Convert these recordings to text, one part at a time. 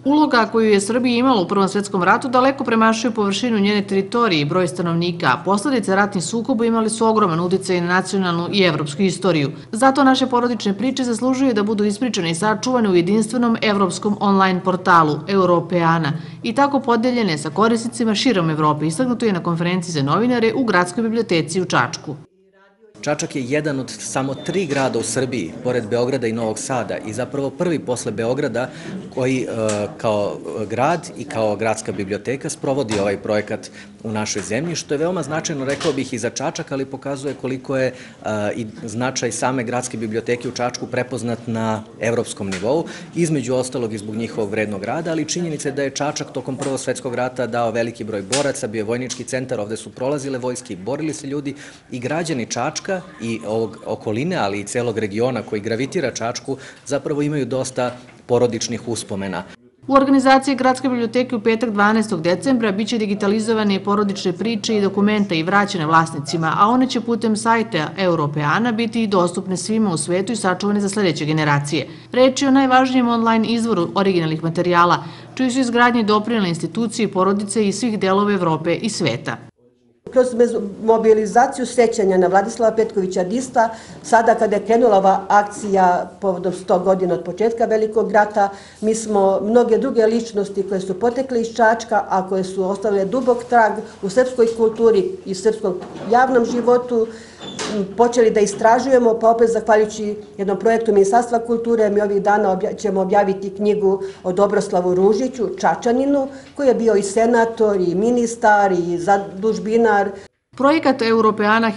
Uloga koju je Srbija imala u Prvom svetskom ratu daleko premašuje površinu njene teritorije i broj stanovnika, a posledice ratnih sukoba imali su ogroman uticaj na nacionalnu i evropsku istoriju. Zato naše porodične priče zaslužuju da budu ispričane i sačuvane u jedinstvenom evropskom online portalu Europeana i tako podeljene sa korisnicima širom Evrope, istaknuto je na konferenciji za novinare u Gradskoj biblioteci u Čačku. Čačak je jedan od samo 3 grada u Srbiji, pored Beograda i Novog Sada, i zapravo prvi posle Beograda koji kao grad i kao gradska biblioteka sprovodi ovaj projekat u našoj zemlji, što je veoma značajno, rekao bih, i za Čačak, ali pokazuje koliko je i značaj same gradske biblioteke u Čačku prepoznat na evropskom nivou, između ostalog i zbog njihovog vrednog rada, ali činjenica je da je Čačak tokom Prvog svetskog rata dao veliki broj boraca, bio je vojnički centar, ovde su prolazile vojske i borili se ljudi i građani Čačka i ovog okoline, ali i celog regiona koji gravitira Čačku, zapravo imaju dosta porodičnih uspomena. U organizaciji Gradske biblioteke u petak 12. decembra biće digitalizovane porodične priče i dokumenta i vraćene vlasnicima, a one će putem sajta Europeana biti i dostupne svima u svetu i sačuvane za sledeće generacije. Reč je o najvažnijem online izvoru originalnih materijala, čiji su izgradnji doprinele institucije, porodice i svih delova Evrope i sveta. Kroz mobilizaciju sećanja na Vladislava Petkovića Dista, sada kada je krenula ova akcija povodom 100 godina od početka Velikog rata, mi smo mnoge druge ličnosti koje su potekle iz Čačka, a koje su ostavile dubok trag u srpskoj kulturi i srpskom javnom životu, počeli da istražujemo, pa opet zahvaljujući jednom projektu Ministarstva kulture, mi ovih dana ćemo objaviti knjigu o Dobroslavu Ružiću, Čačaninu, koji je bio i senator, i ministar, i zadužbinar. Projekat Europeana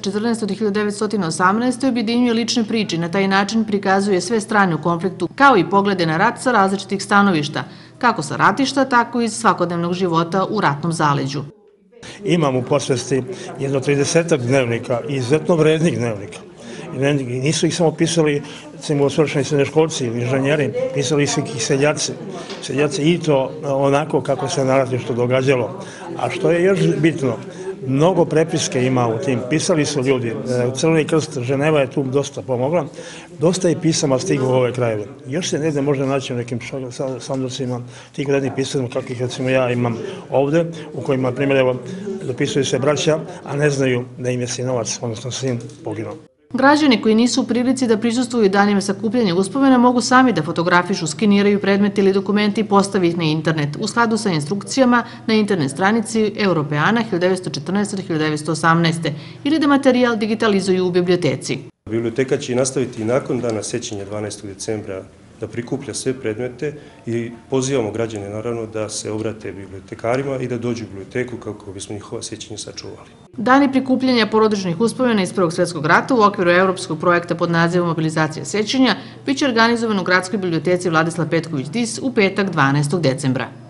1914-1918 objedinjuje lične priče i na taj način prikazuje sve strane u konfliktu, kao i poglede na rat sa različitih stanovišta, kako sa ratišta, tako i iz svakodnevnog života u ratnom zaleđu. Imam u posvesti jedno 30 dnevnika, izuzetno vrednih dnevnika. I nisu ih samo pisali, recimo, svršeni srednjoškolci ili inženjeri, pisali su ih seljaci. Seljaci i to onako kako se na ratištu događalo. A što je još bitno, mnogo prepiske ima u tim. Pisali su ljudi, Crveni krst, Ženeva je tu dosta pomogla, dosta je pisama stiglo u ove krajeve. Još se negde može naći u nekim sanducima tih vrednih pisama, kakvih recimo ja imam ovde, u kojima, na primjer, evo, dopisuju se braća, a ne znaju da im je sinovac, odnosno sin, poginuo. Građani koji nisu u prilici da prisustvuju danima sakupljanja uspomena mogu sami da fotografišu, skeniraju predmete ili dokumenti i postave ih na internet u skladu sa instrukcijama na internet stranici Europeana 1914-1918 ili da materijal digitalizuju u biblioteci. Biblioteka će nastaviti i nakon dana sećanja 12. decembra da prikuplja sve predmete i pozivamo građane naravno da se obrate bibliotekarima i da dođu u biblioteku kako bismo njihova sećanja sačuvali. Dani prikupljanja porodičnih uspomena iz Prvog svjetskog rata u okviru evropskog projekta pod nazivom Mobilizacija sećanja biće organizovan u Gradskoj biblioteci Vladislav Petković Dis u petak 12. decembra.